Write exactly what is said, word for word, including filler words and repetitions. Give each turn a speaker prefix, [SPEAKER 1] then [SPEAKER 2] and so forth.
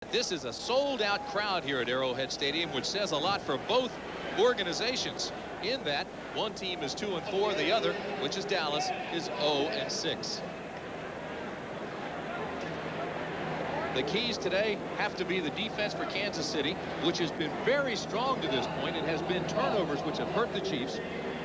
[SPEAKER 1] This is a sold-out crowd here at Arrowhead Stadium, which says a lot for both organizations. In that, one team is two and four, the other, which is Dallas, is oh and six. The keys today have to be the defense for Kansas City, which has been very strong to this point. It has been turnovers which have hurt the Chiefs.